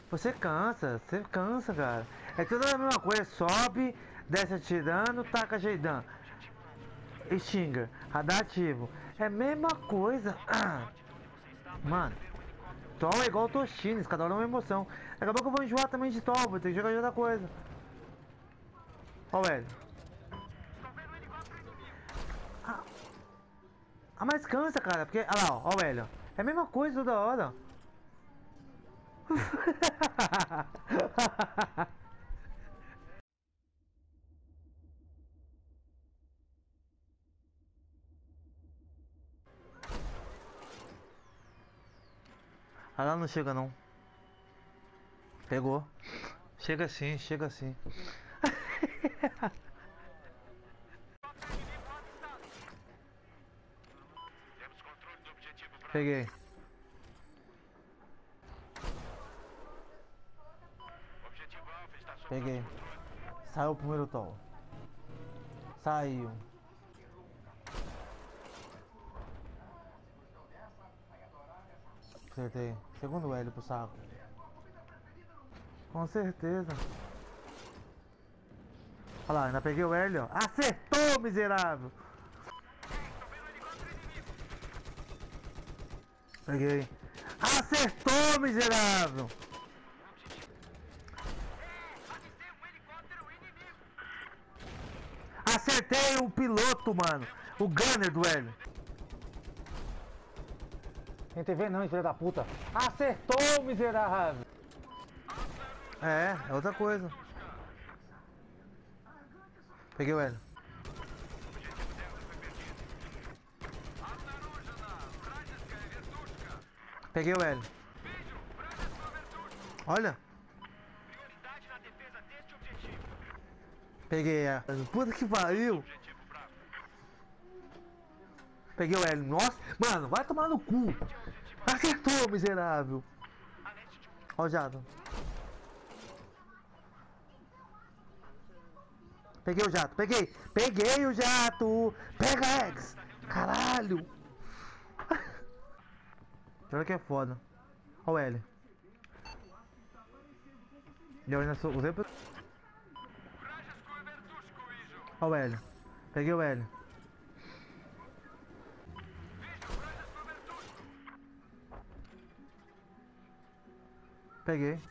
Você cansa, cara. É tudo a mesma coisa, sobe, desce atirando, taca Jeidan. E xinga, radar ativo. É a mesma coisa. Mano, Tom é igual Tostines, cada hora é uma emoção. Daqui a pouco eu vou enjoar também de Tom, vou ter que jogar de outra coisa. Ó, velho. Mas cansa, cara, porque. Olha lá, ó, velho. É a mesma coisa toda hora. Ah, lá não chega não. Pegou. Chega sim, chega sim. Peguei. Peguei. Saiu o primeiro tom. Saiu. Acertei. Segundo L pro saco. Com certeza. Olha lá, ainda peguei o L, ó. Acertou, miserável! Peguei. Acertou, miserável! Acertei o piloto, mano. O gunner do L. Tem TV não, filha da puta. Acertou, miserável! É outra coisa. Peguei o L. Peguei o L. Olha. Peguei a. Puta que pariu. Peguei o L. Nossa, mano, vai tomar no cu. Acertou, miserável. Ó o jato. Peguei o jato, peguei. Peguei o jato. Pega, X. Caralho. Olha que é foda. Ó o L. Eu ainda sou. Usei pra. Ó o L. Peguei o L. Peguei.